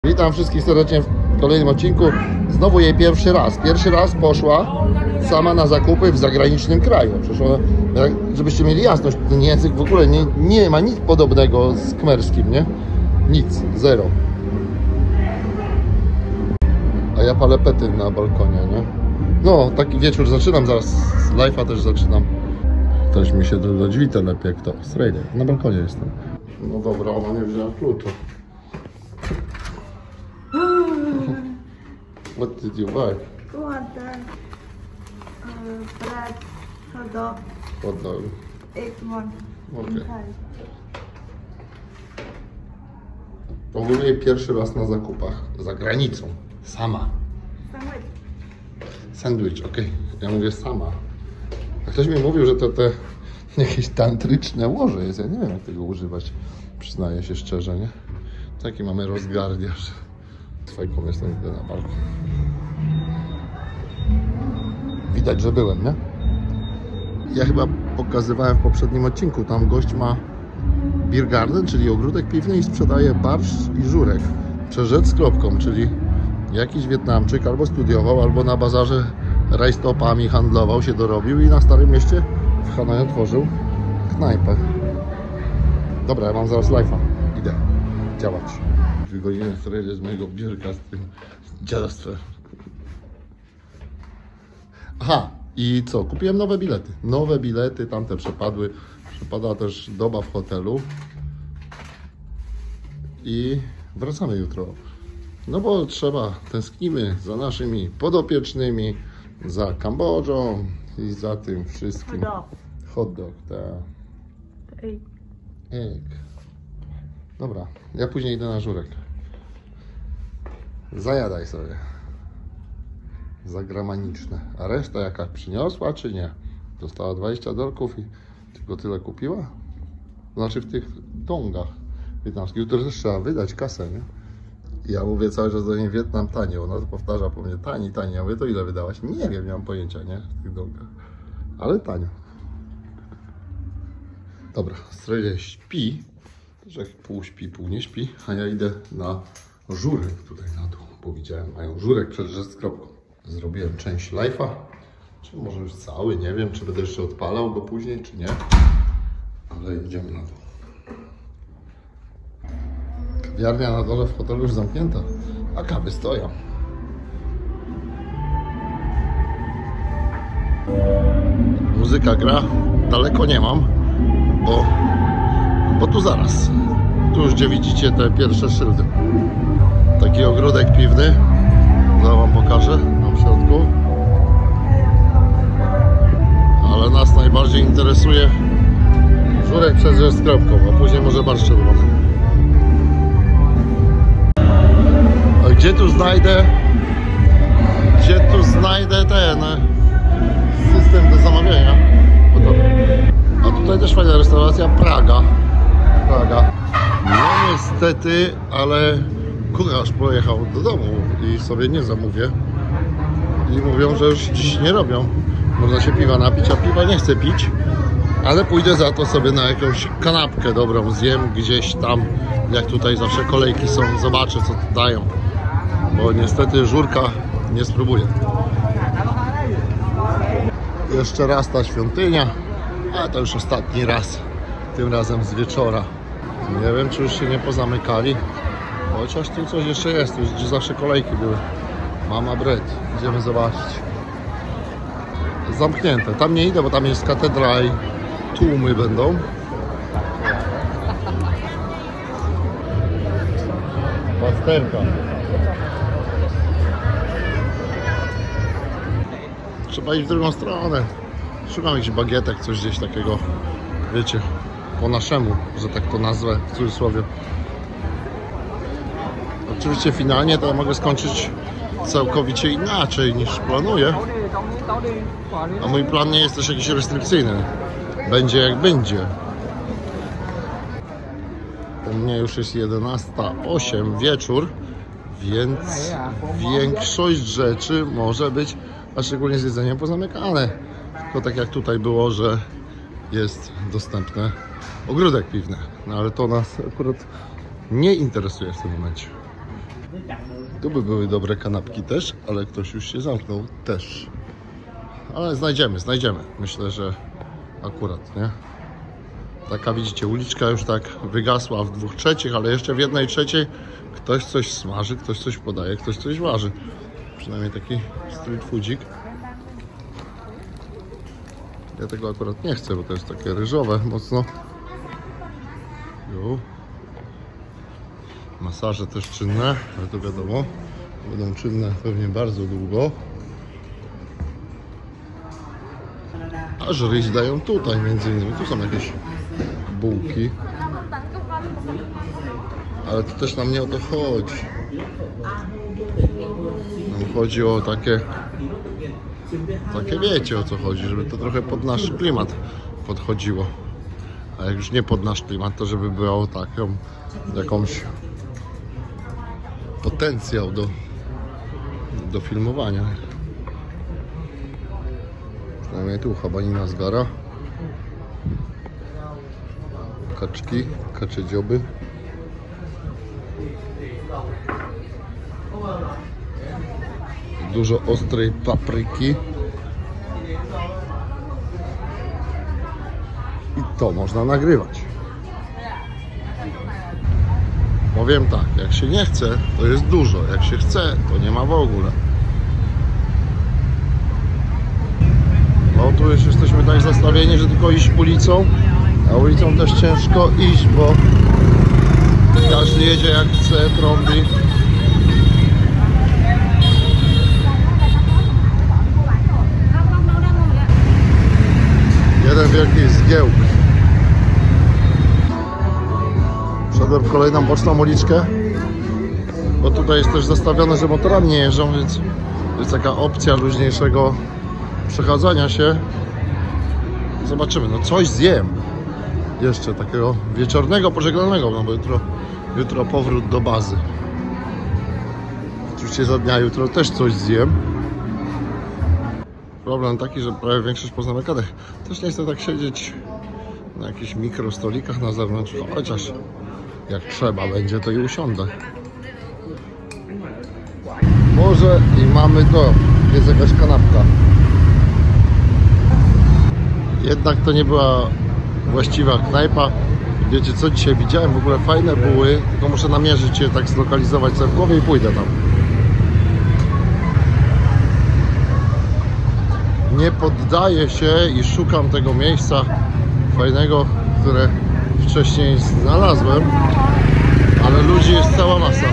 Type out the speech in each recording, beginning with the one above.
Witam wszystkich serdecznie w kolejnym odcinku. Znowu jej pierwszy raz. Pierwszy raz poszła sama na zakupy w zagranicznym kraju. Przecież ona, żebyście mieli jasność, ten język w ogóle nie ma nic podobnego z kmerskim, nie? Nic, zero. A ja palę pety na balkonie, nie? No, taki wieczór zaczynam, zaraz z live'a też zaczynam. Też mi się do drzwi telepie, jak to strajnie. Na balkonie jestem. No dobra, ona nie wzięła klucza. What did you buy? Water, bread, hot dog, Hot dog. egg one. Okay. Ogólnie pierwszy raz na zakupach za granicą. Sama. Sandwich. Sandwich, okej. Ja mówię sama. A ktoś mi mówił, że to te jakieś tantryczne łoże jest. Ja nie wiem, jak tego używać. Przyznaję się szczerze, nie? Taki mamy rozgardiasz. Z fajką jestem, idę na balkon. Widać, że byłem, nie? Ja chyba pokazywałem w poprzednim odcinku. Tam gość ma beer garden, czyli ogródek piwny i sprzedaje barszcz i żurek. Przez z kropką, czyli jakiś Wietnamczyk albo studiował, albo na bazarze rajstopami handlował, się dorobił i na Starym Mieście w Hanoju otworzył knajpę. Dobra, ja mam zaraz live'a. Idę działać. Wygodziłem strajdę z mojego biurka z tym dziadostwem. Aha, i co? Kupiłem nowe bilety. Nowe bilety, tamte przepadły. Przepada też doba w hotelu. I wracamy jutro. No bo tęsknimy za naszymi podopiecznymi, za Kambodżą i za tym wszystkim. Hot dog, tak. Egg. Dobra, ja później idę na żurek. Zajadaj sobie. Zagraniczne. A reszta jaka przyniosła, czy nie? Dostała 20 dolków i tylko tyle kupiła? Znaczy w tych dongach wietnamskich. To też trzeba wydać kasę, nie? I ja mówię cały czas do niej Wietnam tanio. Ona to powtarza po mnie tani. Ja mówię, to ile wydałaś? Nie wiem, nie mam pojęcia, nie? W tych dongach. Ale tanio. Dobra, Strejle śpi. Że pół śpi, pół nie śpi, a ja idę na żurek tutaj na dół, bo widziałem, mają żurek przed z kropką. Zrobiłem część live'a, czy może już cały, nie wiem, czy będę jeszcze odpalał go później, czy nie, ale idziemy na dół. Kawiarnia na dole w hotelu już zamknięta, a kawy stoją. Muzyka gra, daleko nie mam, bo tu zaraz, tu już gdzie widzicie te pierwsze szyldy. Taki ogródek piwny, zaraz wam pokażę tam w środku. Ale nas najbardziej interesuje żurek przez z kropką, a później może barszcz czerwony. A gdzie tu znajdę ten system do zamawiania? A tutaj też fajna restauracja, Praga. No niestety, ale kucharz pojechał do domu i sobie nie zamówię. I mówią, że już dziś nie robią. Można się piwa napić, a piwa nie chcę pić. Ale pójdę za to sobie na jakąś kanapkę dobrą, zjem gdzieś tam, jak tutaj zawsze kolejki są, zobaczę co tu dają. Bo niestety żurka nie spróbuję. Jeszcze raz ta świątynia, a to już ostatni raz. Tym razem z wieczora. Nie wiem, czy już się nie pozamykali. Chociaż tu coś jeszcze jest, tu gdzie zawsze kolejki były. Mama Bread. Idziemy zobaczyć. Zamknięte. Tam nie idę, bo tam jest katedra i tłumy będą. Pasterka. Trzeba iść w drugą stronę. Szukam jakichś bagietek, coś gdzieś takiego, wiecie, po naszemu, że tak to nazwę w cudzysłowie. Oczywiście finalnie to mogę skończyć całkowicie inaczej niż planuję. A mój plan nie jest też jakiś restrykcyjny. Będzie jak będzie. U mnie już jest 11:08 wieczór, więc większość rzeczy może być, a szczególnie z jedzeniem, pozamykane. Tylko tak jak tutaj było, że jest dostępny ogródek piwny. No ale to nas akurat nie interesuje w tym momencie. Tu by były dobre kanapki też, ale ktoś już się zamknął też. Ale znajdziemy. Myślę, że akurat, nie? Taka, widzicie, uliczka już tak wygasła w 2/3, ale jeszcze w 1/3 ktoś coś smaży, ktoś coś podaje, ktoś coś waży. Przynajmniej taki street foodzik. Ja tego akurat nie chcę, bo to jest takie ryżowe mocno. Jo. Masaże też czynne, ale to wiadomo, będą czynne pewnie bardzo długo. Aż ryż dają tutaj między innymi, tu są jakieś bułki. Ale to też nam nie o to chodzi. Nam chodzi o takie wiecie o co chodzi, żeby to trochę pod nasz klimat podchodziło. A jak już nie pod nasz klimat, to żeby było taką jakąś potencjał do filmowania. Przynajmniej tu habanina z gara. Kaczki, kacze dzioby. Dużo ostrej papryki. I to można nagrywać. Powiem tak, jak się nie chce, to jest dużo. Jak się chce, to nie ma w ogóle. No tu już jesteśmy tak zastawieni, że tylko iść ulicą. A ulicą też ciężko iść, bo każdy jedzie jak chce, trąbi. Jeden wielki zgiełk. Wszedłem w kolejną boczną uliczkę, bo tutaj jest też zastawione, że motorami nie jeżdżą, więc jest taka opcja luźniejszego przechadzania się. Zobaczymy, no coś zjem. Jeszcze takiego wieczornego, pożegnalnego, no bo jutro powrót do bazy. Oczywiście za dnia jutro też coś zjem. Problem taki, że prawie większość poznamykanych też nie chce tak siedzieć na jakichś mikrostolikach na zewnątrz, chociaż jak trzeba będzie, to i usiądę. Może i mamy to, jest jakaś kanapka. Jednak to nie była właściwa knajpa. Wiecie co, dzisiaj widziałem w ogóle fajne buły, tylko muszę namierzyć je, tak zlokalizować sobie w głowie i pójdę tam. Nie poddaję się i szukam tego miejsca fajnego, które wcześniej znalazłem, ale ludzi jest cała masa.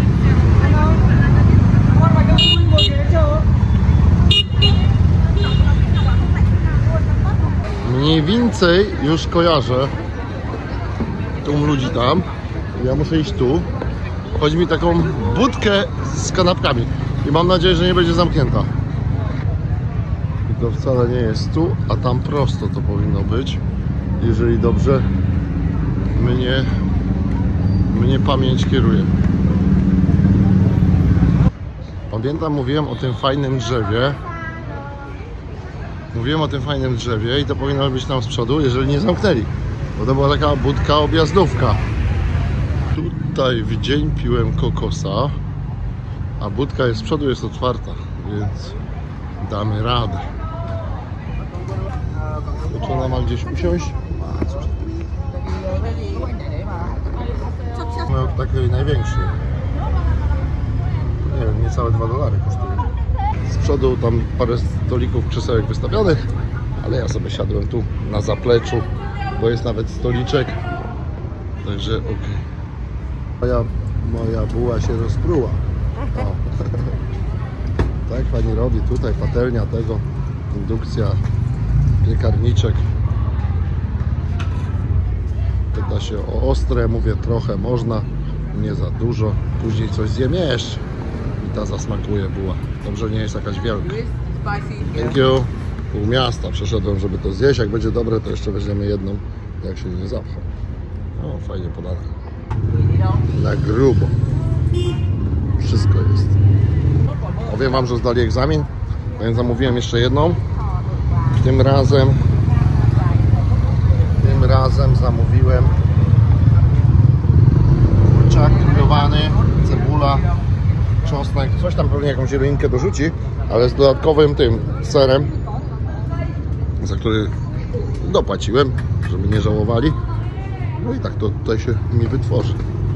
Mniej więcej już kojarzę tą ludzi tam. Ja muszę iść tu. Chodzi mi taką budkę z kanapkami i mam nadzieję, że nie będzie zamknięta. I to wcale nie jest tu, a tam prosto to powinno być, jeżeli dobrze mnie pamięć kieruje. Pamiętam, mówiłem o tym fajnym drzewie. I to powinno być tam z przodu, jeżeli nie zamknęli. Bo to była taka budka objazdówka. Tutaj w dzień piłem kokosa, a budka jest z przodu, jest otwarta, więc damy radę. Czy ona ma gdzieś usiąść? No takiej największej. Nie wiem, niecałe $2 kosztuje. Z przodu tam parę stolików, krzesełek wystawionych, ale ja sobie siadłem tu na zapleczu, bo jest nawet stoliczek. Także okej. Moja buła się rozpruła. O. Tak pani robi tutaj, patelnia tego, indukcja, piekarniczek. Pyta się o ostre, mówię trochę można, nie za dużo. Później coś zjem jeszcze i ta zasmakuje buła. Dobrze, nie jest jakaś wielka. Thank you. Pół miasta przeszedłem, żeby to zjeść. Jak będzie dobre, to jeszcze weźmiemy jedną, jak się nie zapcha. O, fajnie podane. Na grubo. Wszystko jest. Powiem wam, że zdali egzamin, więc zamówiłem jeszcze jedną. Tym razem zamówiłem kurczak grillowany, cebula, czosnek, coś tam pewnie jakąś rynkę dorzuci, ale z dodatkowym tym serem, za który dopłaciłem, żeby nie żałowali. No i tak to tutaj się mi wytworzy.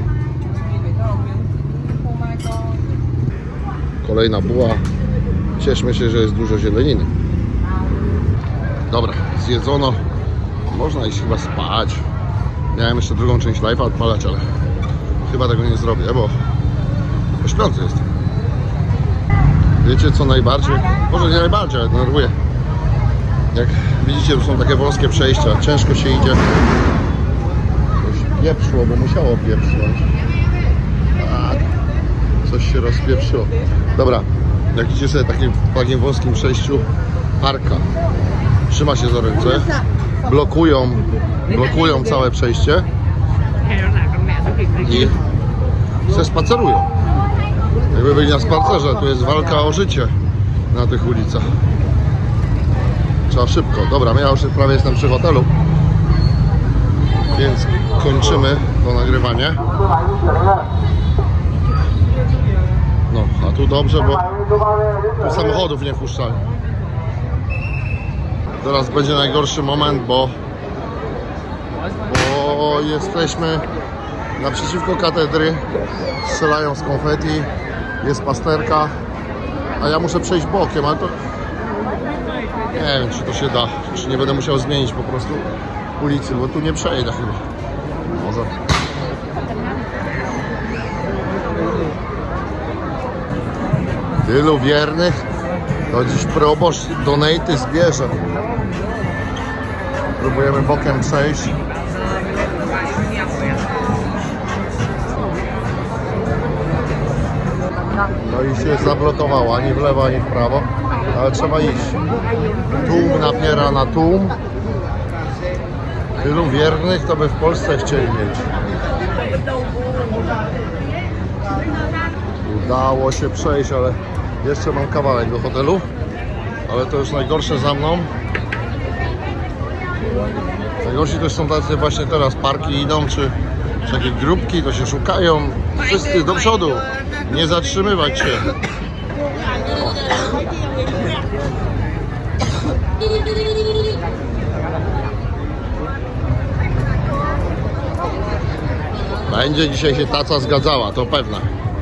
Kolejna buła. Cieszmy się, że jest dużo zieleniny. Dobra, zjedzono. Można iść chyba spać. Miałem jeszcze drugą część live'a odpalać, ale chyba tego nie zrobię, bo śpiący jestem. Wiecie co najbardziej? Może nie najbardziej, ale denerwuje. Jak widzicie, tu są takie wąskie przejścia. Ciężko się idzie. Coś pieprzło, bo musiało pieprznąć. Tak. Coś się rozpieprzyło. Dobra, jak widzicie sobie w takim wąskim przejściu parka. Trzyma się za ręce. Blokują całe przejście. I se spacerują. Jakby byli na spacerze, tu jest walka o życie na tych ulicach. Trzeba szybko. Dobra, ja już prawie jestem przy hotelu, więc kończymy to nagrywanie. No, a tu dobrze, bo tu samochodów nie wpuszczają. Teraz będzie najgorszy moment, bo jesteśmy naprzeciwko katedry, strzelają z konfetti, jest pasterka, a ja muszę przejść bokiem, ale to nie wiem, czy to się da, czy nie będę musiał zmienić po prostu ulicy, bo tu nie przejdę chyba. Może. Tylu wiernych, to dziś proboszcz donaty zbierze. Próbujemy bokiem przejść. No i się zablokowało, ani w lewo, ani w prawo, ale trzeba iść. Tłum napiera na tłum. Tylu wiernych to by w Polsce chcieli mieć. Udało się przejść, ale jeszcze mam kawałek do hotelu, ale to już najgorsze za mną. Najgorsi to są tacy właśnie teraz, parki idą, czy takie grupki, to się szukają. Wszyscy do przodu, nie zatrzymywać się. Będzie dzisiaj się taca zgadzała, to pewne.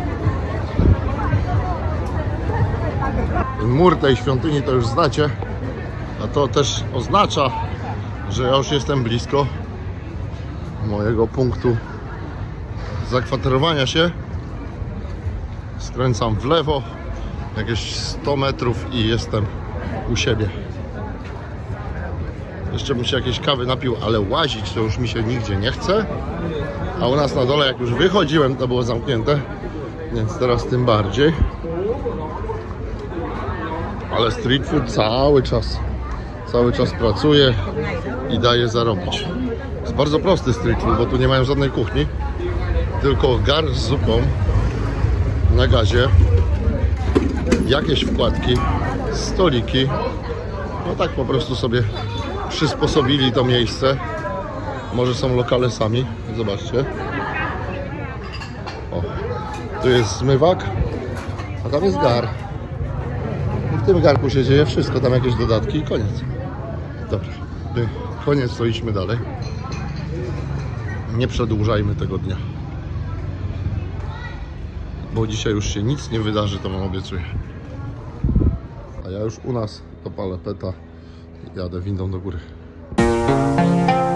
Mur tej świątyni to już znacie, a to też oznacza, że ja już jestem blisko mojego punktu zakwaterowania się. Skręcam w lewo jakieś 100 metrów i jestem u siebie. Jeszcze bym się jakieś kawy napił, ale łazić to już mi się nigdzie nie chce. A u nas na dole, jak już wychodziłem, to było zamknięte, więc teraz tym bardziej. Ale street food cały czas pracuje i daje zarobić. Jest bardzo prosty street food, bo tu nie mają żadnej kuchni, tylko garść z zupą na gazie, jakieś wkładki, stoliki. No tak po prostu sobie przysposobili to miejsce. Może są lokale sami, zobaczcie. O, tu jest zmywak, a tam jest gar. I w tym garku się dzieje wszystko, tam jakieś dodatki i koniec. Dobra, koniec, to idźmy dalej. Nie przedłużajmy tego dnia. Bo dzisiaj już się nic nie wydarzy, to wam obiecuję. A ja już u nas to palę peta, jadę windą do góry.